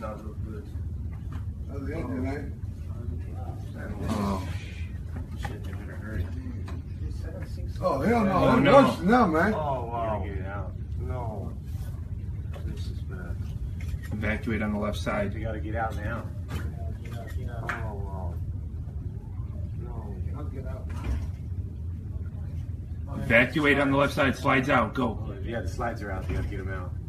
not look good. That's the engine, eh? Oh. Shit, they better hurry. Oh, hell no. Oh, It's no. worse now, man. Oh, wow. Gotta get it out. No. This is bad. Evacuate on the left side. You gotta get out now. Oh, wow. No. I'll get out. Evacuate on the left side. Slides out. Go. Yeah, the slides are out. You gotta get them out.